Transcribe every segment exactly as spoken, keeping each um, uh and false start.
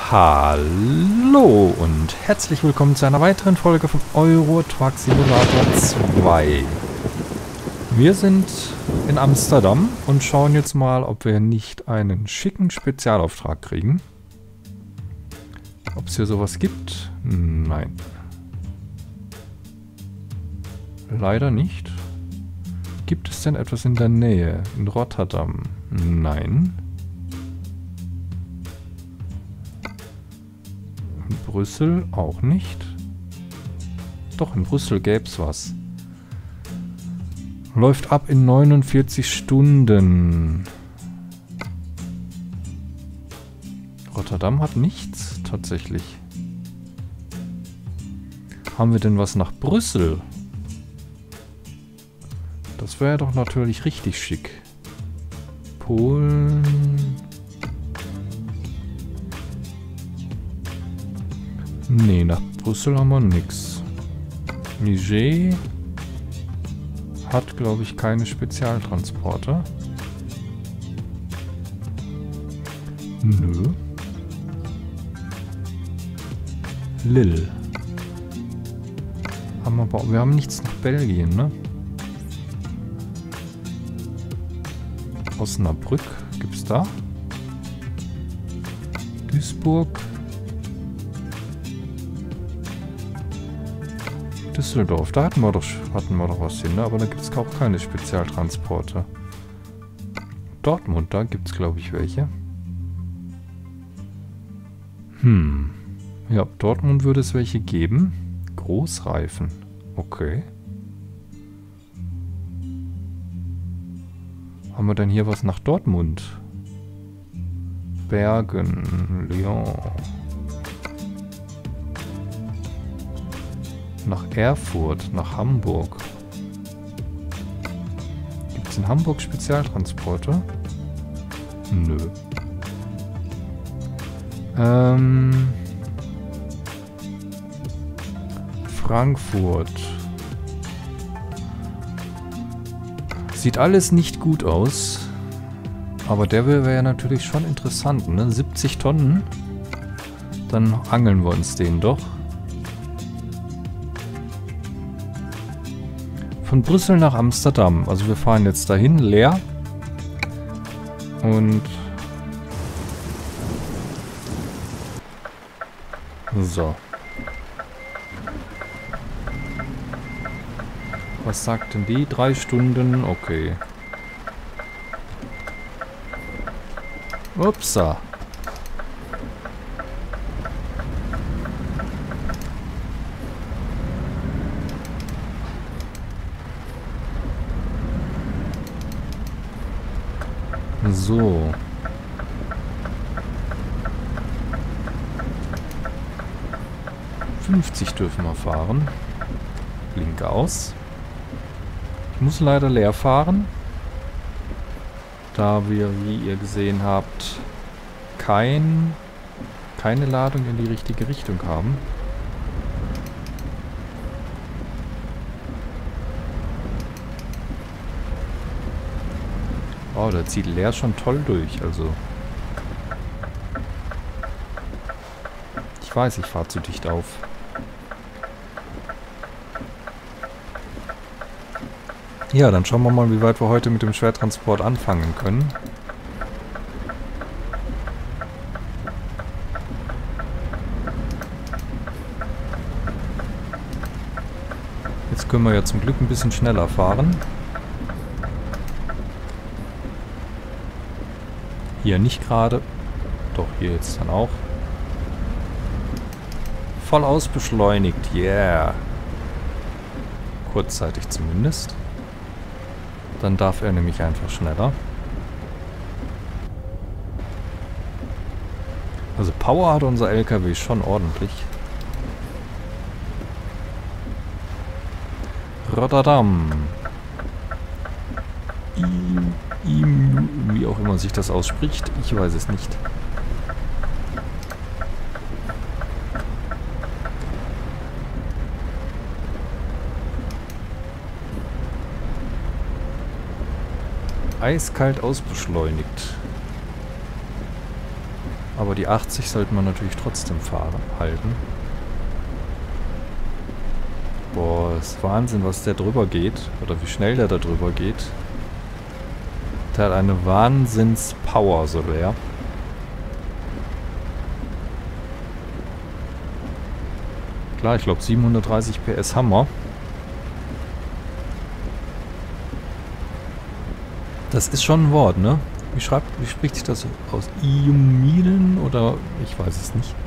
Hallo und herzlich willkommen zu einer weiteren Folge von Euro Truck Simulator zwei. Wir sind in Amsterdam und schauen jetzt mal, ob wir nicht einen schicken Spezialauftrag kriegen. Ob es hier sowas gibt? Nein. Leider nicht. Gibt es denn etwas in der Nähe? In Rotterdam? Nein. In Brüssel auch nicht. Doch, in Brüssel gäbe es was. Läuft ab in neunundvierzig Stunden. Rotterdam hat nichts, tatsächlich. Haben wir denn was nach Brüssel? Das wäre doch natürlich richtig schick. Polen... Nee, nach Brüssel haben wir nix. Niger hat, glaube ich, keine Spezialtransporter. Nö. Lille. Haben wir, aber, wir haben nichts nach Belgien, ne? Osnabrück gibt's da? Duisburg. Düsseldorf, da hatten wir doch, hatten wir doch was hin, ne? Aber da gibt es auch keine Spezialtransporte. Dortmund, da gibt es, glaube ich, welche. Hm. Ja, Dortmund würde es welche geben. Großreifen. Okay. Haben wir denn hier was nach Dortmund? Bergen, Lyon. Nach Erfurt, nach Hamburg. Gibt es in Hamburg Spezialtransporte? Nö. Ähm... Frankfurt. Sieht alles nicht gut aus. Aber der wäre ja natürlich schon interessant, ne? siebzig Tonnen. Dann angeln wir uns den doch. Von Brüssel nach Amsterdam. Also wir fahren jetzt dahin, leer. Und... So. Was sagt denn die? Drei Stunden? Okay. Upsa. So. fünfzig dürfen wir fahren. Blink aus. Ich muss leider leer fahren. Da wir, wie ihr gesehen habt, kein, keine Ladung in die richtige Richtung haben. Oh, da zieht leer schon toll durch, also. Ich weiß, ich fahre zu dicht auf. Ja, dann schauen wir mal, wie weit wir heute mit dem Schwertransport anfangen können. Jetzt können wir ja zum Glück ein bisschen schneller fahren. Hier nicht gerade. Doch, hier jetzt dann auch. Voll ausbeschleunigt, yeah. Kurzzeitig zumindest. Dann darf er nämlich einfach schneller. Also Power hat unser L K W schon ordentlich. Rotterdam. I, I, wie auch immer sich das ausspricht. Ich weiß es nicht. Eiskalt ausbeschleunigt. Aber die achtzig sollte man natürlich trotzdem fahren, halten. Boah, ist Wahnsinn, was der drüber geht. Oder wie schnell der da drüber geht. Der hat eine Wahnsinns-Power, so der. Klar, ich glaube siebenhundertdreißig P S haben wir. Das ist schon ein Wort, ne? Wie schreibt, wie spricht sich das aus? Iumilen oder ich weiß es nicht.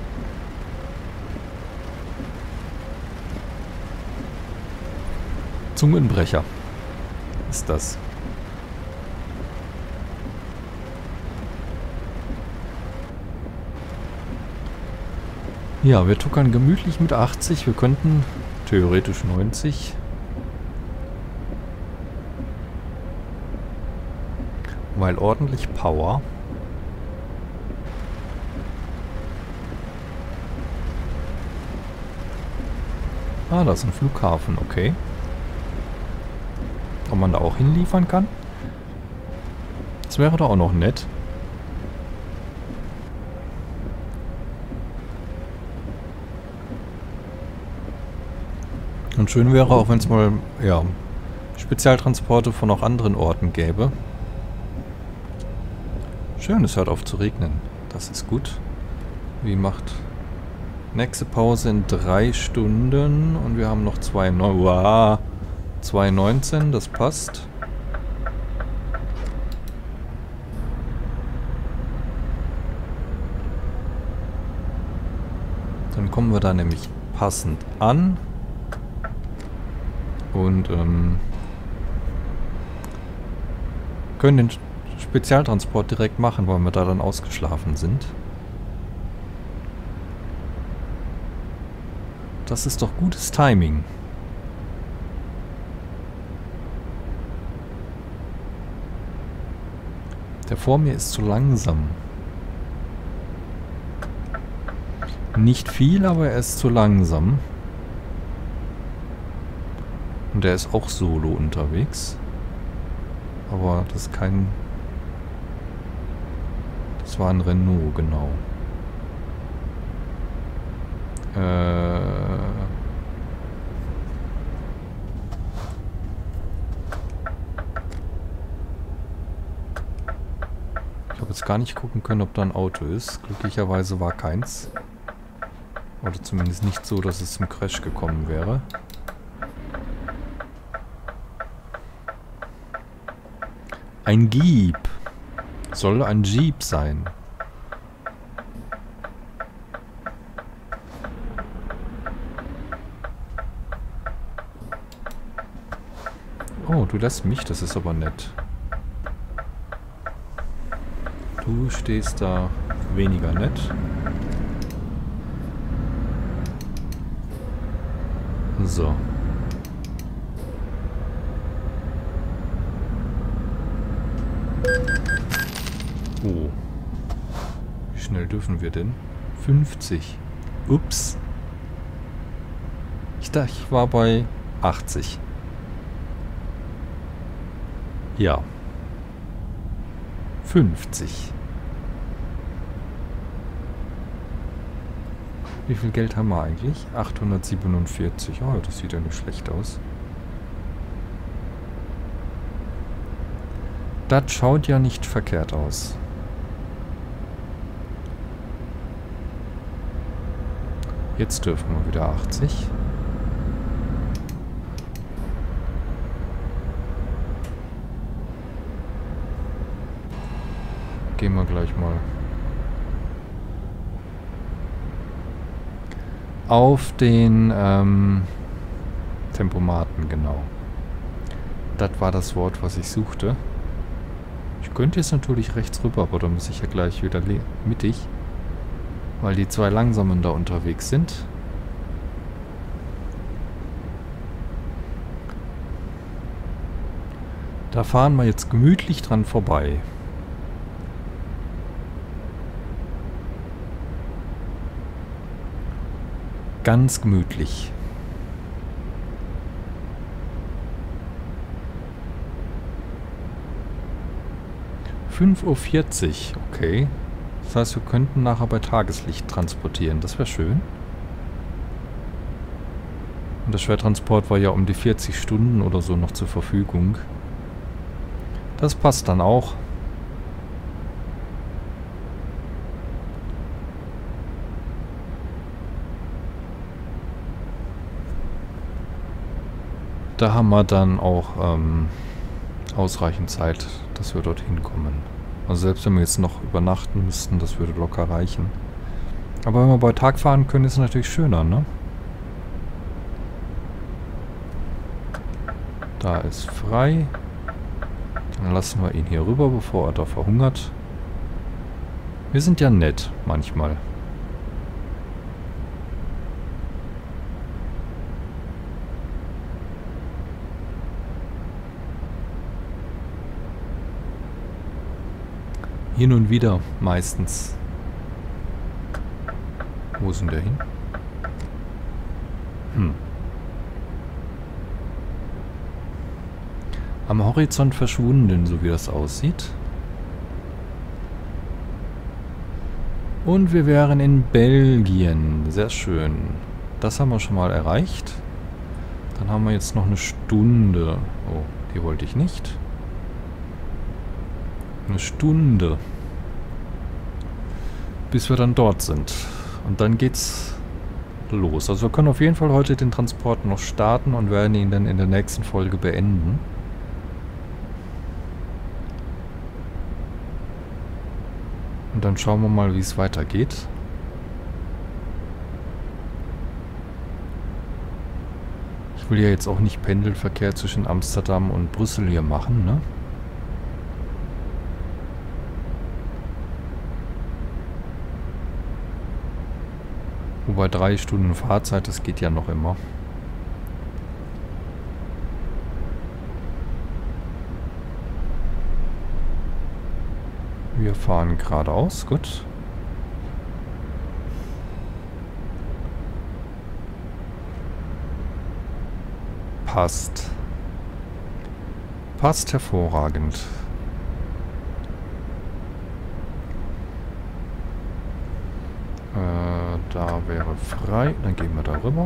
Zungenbrecher ist das. Ja, wir tuckern gemütlich mit achtzig. Wir könnten theoretisch neunzig. Weil ordentlich Power. Ah, da ist ein Flughafen, okay. Ob man da auch hinliefern kann? Das wäre doch auch noch nett. Und schön wäre auch, wenn es mal, ja, Spezialtransporte von auch anderen Orten gäbe. Schön, es hört auf zu regnen. Das ist gut. Wie macht nächste Pause in drei Stunden und wir haben noch zwei wow, zwei neunzehn, das passt. Dann kommen wir da nämlich passend an und ähm, können den Spezialtransport direkt machen, weil wir da dann ausgeschlafen sind. Das ist doch gutes Timing. Der vor mir ist zu langsam. Nicht viel, aber er ist zu langsam. Und er ist auch solo unterwegs. Aber das ist kein... Das war ein Renault, genau. Äh... Ich habe jetzt gar nicht gucken können, ob da ein Auto ist. Glücklicherweise war keins. Oder zumindest nicht so, dass es zum Crash gekommen wäre. Ein Jeep. Soll ein Jeep sein. Oh, du lässt mich, das ist aber nett. Du stehst da weniger nett. So. Oh. Wie schnell dürfen wir denn? fünfzig. Ups. Ich dachte, ich war bei achtzig. Ja. fünfzig. Wie viel Geld haben wir eigentlich? achthundertsiebenundvierzig. Oh, das sieht ja nicht schlecht aus. Das schaut ja nicht verkehrt aus. Jetzt dürfen wir wieder achtzig. Gehen wir gleich mal auf den ähm, Tempomaten, genau. Das war das Wort, was ich suchte. Ich könnte jetzt natürlich rechts rüber, aber da muss ich ja gleich wieder mittig, weil die zwei Langsamen da unterwegs sind. Da fahren wir jetzt gemütlich dran vorbei. Ganz gemütlich. fünf Uhr vierzig, okay. Das heißt, wir könnten nachher bei Tageslicht transportieren. Das wäre schön. Und der Schwertransport war ja um die vierzig Stunden oder so noch zur Verfügung. Das passt dann auch. Da haben wir dann auch ähm, ausreichend Zeit, dass wir dorthin kommen. Also selbst wenn wir jetzt noch übernachten müssten, das würde locker reichen. Aber wenn wir bei Tag fahren können, ist es natürlich schöner, ne? Da ist frei. Dann lassen wir ihn hier rüber, bevor er da verhungert. Wir sind ja nett, manchmal. Hin und wieder, meistens. Wo ist denn der hin? Hm. Am Horizont verschwunden, so wie das aussieht. Und wir wären in Belgien. Sehr schön. Das haben wir schon mal erreicht. Dann haben wir jetzt noch eine Stunde. Oh, die wollte ich nicht. Eine Stunde. Bis wir dann dort sind. Und dann geht's los. Also wir können auf jeden Fall heute den Transport noch starten und werden ihn dann in der nächsten Folge beenden. Und dann schauen wir mal, wie es weitergeht. Ich will ja jetzt auch nicht Pendelverkehr zwischen Amsterdam und Brüssel hier machen, ne? Wobei drei Stunden Fahrzeit, das geht ja noch immer. Wir fahren geradeaus, gut. Passt. Passt hervorragend. Äh, da wäre frei, dann gehen wir da rüber.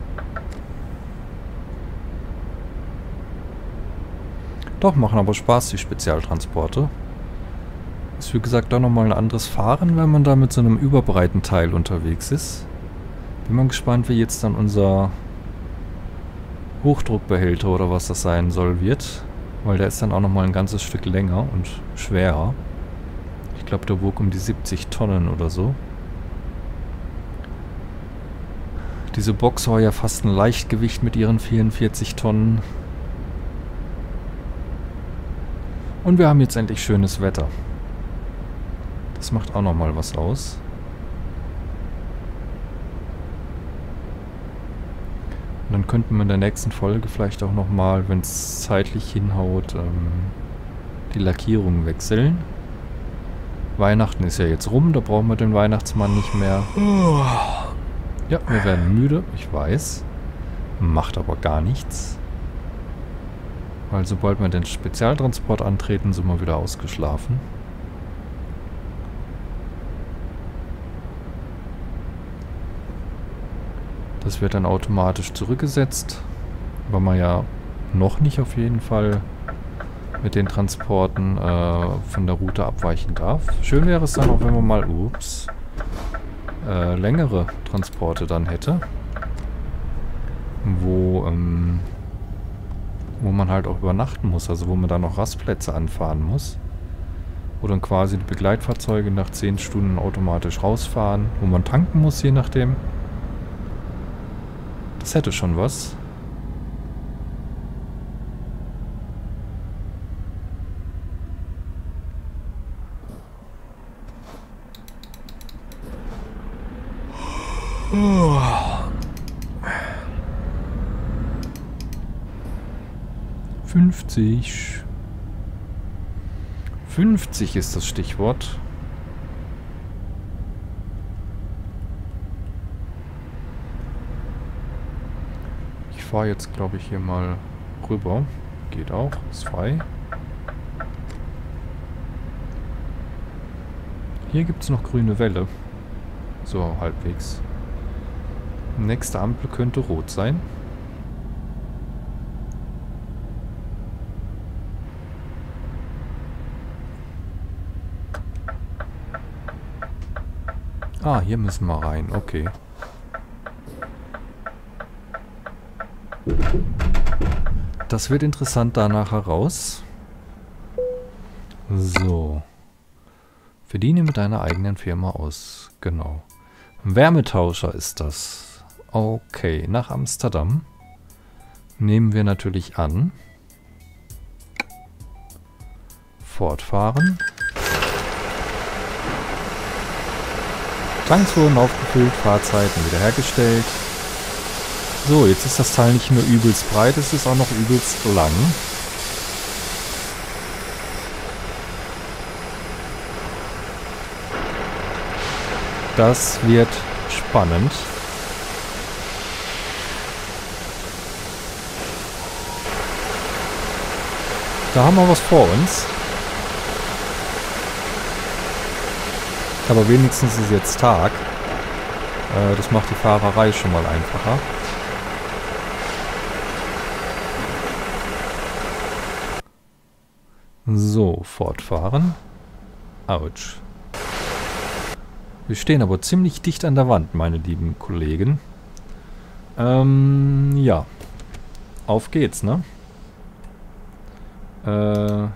Doch, machen aber Spaß, die Spezialtransporte. Ist wie gesagt auch nochmal ein anderes Fahren, wenn man da mit so einem überbreiten Teil unterwegs ist. Bin mal gespannt, wie jetzt dann unser Hochdruckbehälter oder was das sein soll wird. Weil der ist dann auch nochmal ein ganzes Stück länger und schwerer. Ich glaube, der wog um die siebzig Tonnen oder so. Diese Box war ja fast ein Leichtgewicht mit ihren vierundvierzig Tonnen. Und wir haben jetzt endlich schönes Wetter. Das macht auch nochmal was aus. Und dann könnten wir in der nächsten Folge vielleicht auch nochmal, wenn es zeitlich hinhaut, ähm, die Lackierung wechseln. Weihnachten ist ja jetzt rum, da brauchen wir den Weihnachtsmann nicht mehr. Ja, wir werden müde, ich weiß. Macht aber gar nichts. Weil sobald wir den Spezialtransport antreten, sind wir wieder ausgeschlafen. Das wird dann automatisch zurückgesetzt, weil man ja noch nicht auf jeden Fall mit den Transporten äh, von der Route abweichen darf. Schön wäre es dann auch, wenn man mal, ups, äh, längere Transporte dann hätte, wo, ähm, wo man halt auch übernachten muss, also wo man dann noch Rastplätze anfahren muss. Wo dann quasi die Begleitfahrzeuge nach zehn Stunden automatisch rausfahren, wo man tanken muss, je nachdem. Das hätte schon was. Oh. fünfzig. fünfzig ist das Stichwort. Ich fahre jetzt, glaube ich, hier mal rüber. Geht auch, ist frei. Hier gibt es noch grüne Welle. So, halbwegs. Nächste Ampel könnte rot sein. Ah, hier müssen wir rein. Okay. Das wird interessant danach heraus. So. Verdiene mit deiner eigenen Firma aus. Genau. Wärmetauscher ist das. Okay, nach Amsterdam. Nehmen wir natürlich an. Fortfahren. Tanks wurden aufgefüllt, Fahrzeiten wiederhergestellt. So, jetzt ist das Teil nicht nur übelst breit, es ist auch noch übelst lang. Das wird spannend. Da haben wir was vor uns. Aber wenigstens ist jetzt Tag. Äh, das macht die Fahrerei schon mal einfacher. So, fortfahren. Autsch. Wir stehen aber ziemlich dicht an der Wand, meine lieben Kollegen. Ähm, ja. Auf geht's, ne? Äh...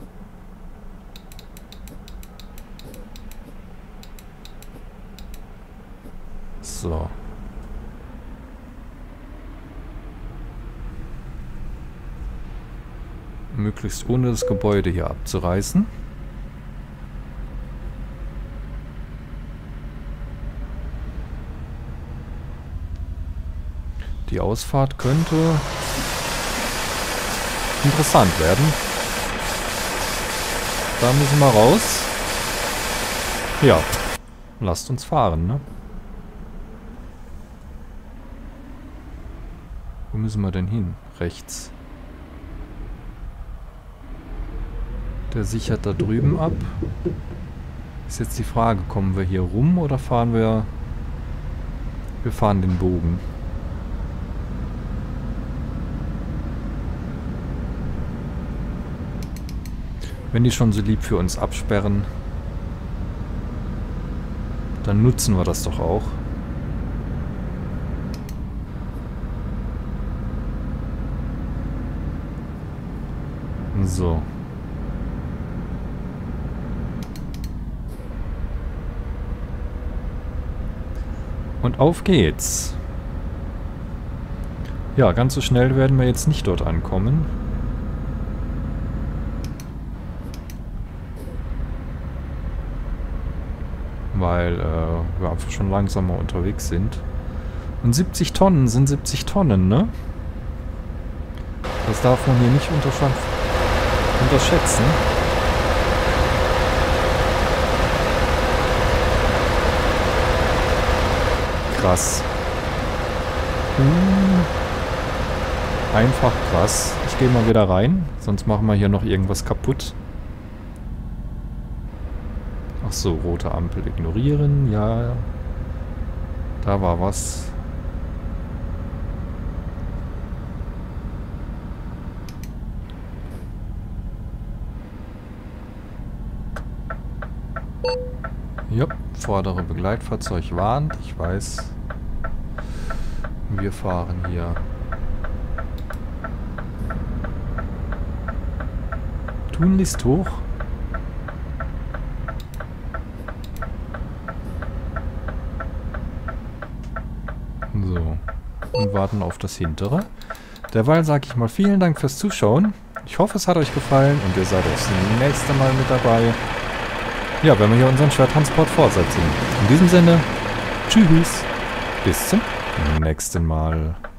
So. Möglichst ohne das Gebäude hier abzureißen. Die Ausfahrt könnte interessant werden. Da müssen wir raus. Ja, lasst uns fahren, ne? Wo müssen wir denn hin? Rechts. Der sichert da drüben ab. Ist jetzt die Frage, kommen wir hier rum oder fahren wir... Wir fahren den Bogen. Wenn die schon so lieb für uns absperren, dann nutzen wir das doch auch. So. Und auf geht's. Ja, ganz so schnell werden wir jetzt nicht dort ankommen. Weil äh, wir einfach schon langsamer unterwegs sind. Und siebzig Tonnen sind siebzig Tonnen, ne? Das darf man hier nicht unterschätzen. Krass. Uh, einfach krass. Ich gehe mal wieder rein, sonst machen wir hier noch irgendwas kaputt. Ach so, rote Ampel ignorieren. Ja, da war was. Ja, vordere Begleitfahrzeug warnt. Ich weiß. Wir fahren hier. Tunlichst hoch. So. Und warten auf das hintere. Derweil sage ich mal vielen Dank fürs Zuschauen. Ich hoffe, es hat euch gefallen und ihr seid auch das nächste Mal mit dabei. Ja, wenn wir hier unseren Schwerttransport fortsetzen. In diesem Sinne, tschüss, bis zum nächsten Mal.